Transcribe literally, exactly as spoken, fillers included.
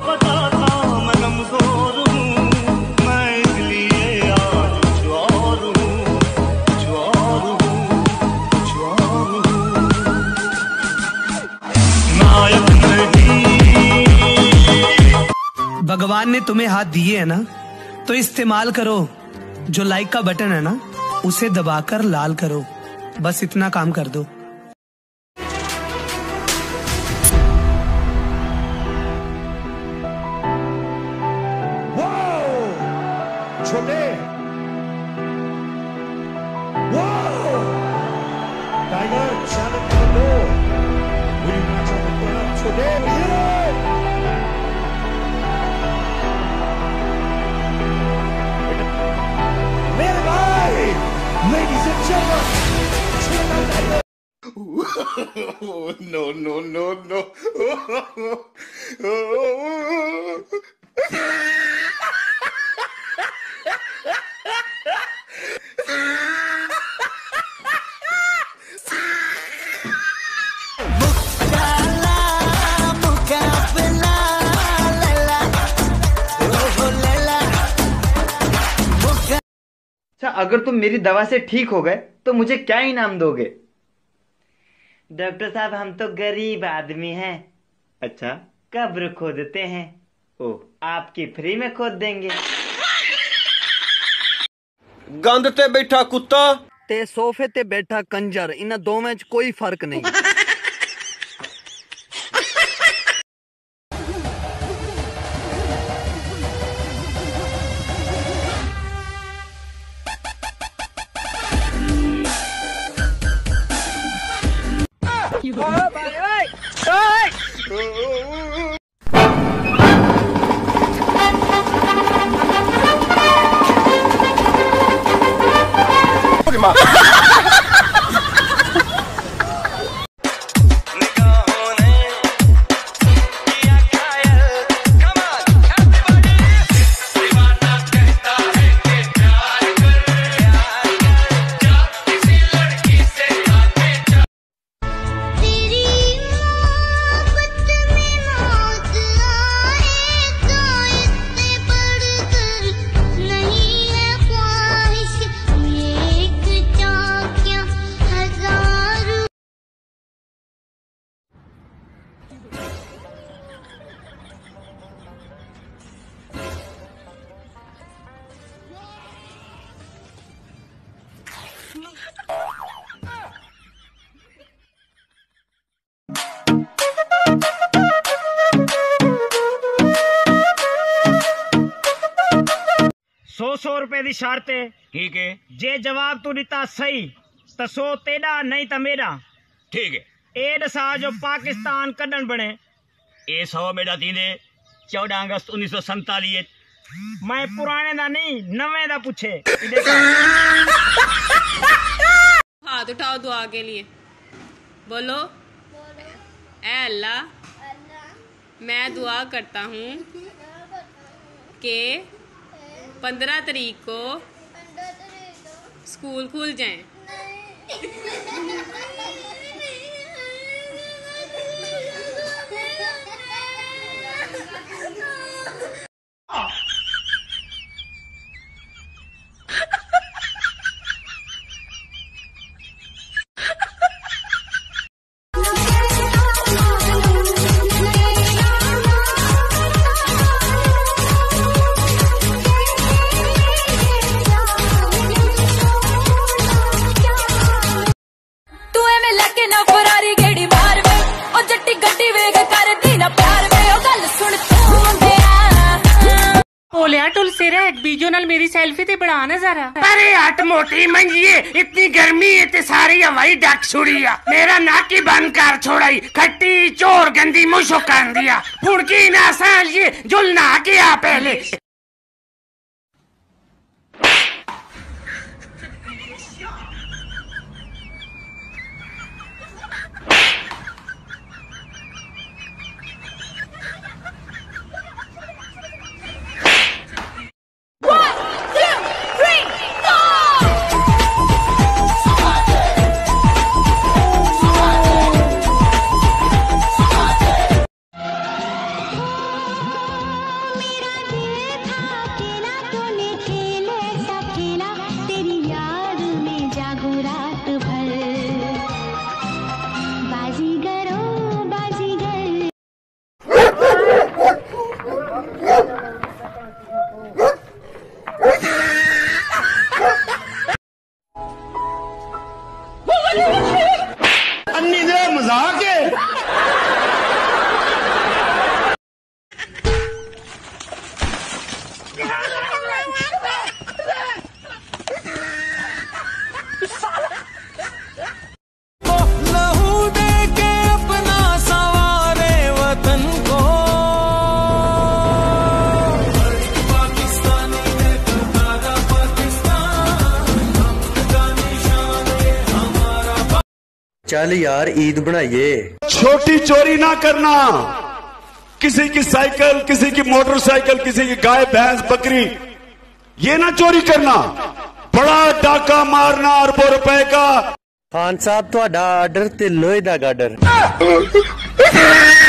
भगवान ने तुम्हें हाथ दिए है ना, तो इस्तेमाल करो। जो लाइक का बटन है ना, उसे दबाकर लाल करो। बस इतना काम कर दो। छोटे टाइगर चैलेंज कर दो। छोटे मेरे भाई, ladies and gentlemen, no no no no अगर तुम मेरी दवा से ठीक हो गए तो मुझे क्या इनाम दोगे? डॉक्टर साहब, हम तो गरीब आदमी हैं। अच्छा, कब्र खोदते हैं। ओह, आपकी फ्री में खोद देंगे। गंद ते बैठा कुत्ता ते सोफे ते बैठा कंजर, इन दो में कोई फर्क नहीं। सौ सौ रुपए की शर्त है। ठीक है। जे जवाब तू दिता सही तो सौ तेरा, नहीं तो मेरा। ठीक है। ए दसा जो पाकिस्तान कदन बने। ए सौ मेरा दीदे चौदह अगस्त उन्नीस सौ संतालीस। मैं पुराने दा नहीं, नवे दा पूछे। हाथ उठाओ दुआ के लिए। बोलो, ऐ अल्लाह, मैं दुआ करता हूँ कि पंद्रह तारीख को स्कूल खुल जाए। बीजो नाल मेरी सेल्फी ते बड़ा ना जरा। अरे हट मोटी मंजिए, इतनी गर्मी है ते सारी हवाई डक छुड़ी आ। मेरा नाक ही बंद कर छोड़ाई, खट्टी चोर गंदी मुझो कर दिया। फुड़की ना सालिए, जुल ना के आ पहले। चल यार ईद बनाइए। छोटी चोरी ना करना, किसी की साइकिल, किसी की मोटरसाइकिल, किसी की गाय भैंस बकरी, ये ना चोरी करना। बड़ा डाका मारना अरबों रुपए का। खान साहब ਤੁਹਾਡਾ ਆਰਡਰ ਤੇ ਲੋਹੇ ਦਾ ਗਾਡਰ।